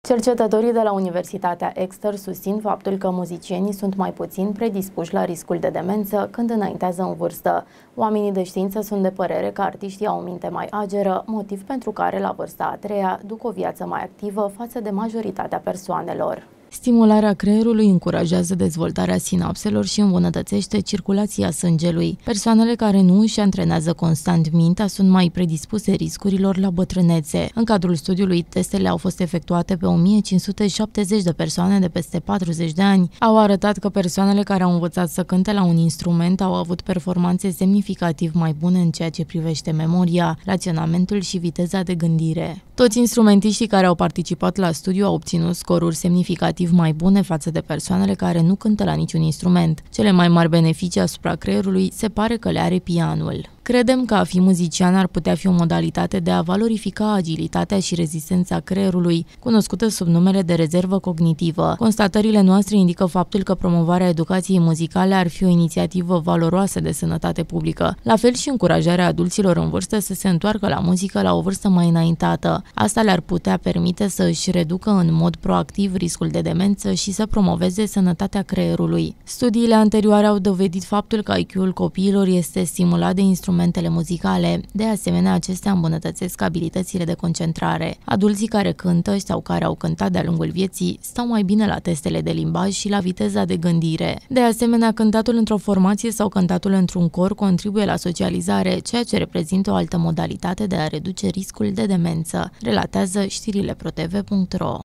Cercetătorii de la Universitatea Exeter susțin faptul că muzicienii sunt mai puțin predispuși la riscul de demență când înaintează în vârstă. Oamenii de știință sunt de părere că artiștii au o minte mai ageră, motiv pentru care la vârsta a treia duc o viață mai activă față de majoritatea persoanelor. Stimularea creierului încurajează dezvoltarea sinapselor și îmbunătățește circulația sângelui. Persoanele care nu își antrenează constant mintea sunt mai predispuse riscurilor la bătrânețe. În cadrul studiului, testele au fost efectuate pe 1570 de persoane de peste 40 de ani. Au arătat că persoanele care au învățat să cânte la un instrument au avut performanțe semnificativ mai bune în ceea ce privește memoria, raționamentul și viteza de gândire. Toți instrumentiștii care au participat la studiu au obținut scoruri semnificativ mai bune față de persoanele care nu cântă la niciun instrument. Cele mai mari beneficii asupra creierului se pare că le are pianul. Credem că a fi muzician ar putea fi o modalitate de a valorifica agilitatea și rezistența creierului, cunoscută sub numele de rezervă cognitivă. Constatările noastre indică faptul că promovarea educației muzicale ar fi o inițiativă valoroasă de sănătate publică, la fel și încurajarea adulților în vârstă să se întoarcă la muzică la o vârstă mai înaintată. Asta le-ar putea permite să își reducă în mod proactiv riscul de demență și să promoveze sănătatea creierului. Studiile anterioare au dovedit faptul că IQ-ul copiilor este stimulat de instrumentele muzicale. De asemenea, acestea îmbunătățesc abilitățile de concentrare. Adulții care cântă sau care au cântat de-a lungul vieții stau mai bine la testele de limbaj și la viteza de gândire. De asemenea, cântatul într-o formație sau cântatul într-un cor contribuie la socializare, ceea ce reprezintă o altă modalitate de a reduce riscul de demență, relatează știrile ProTV.ro.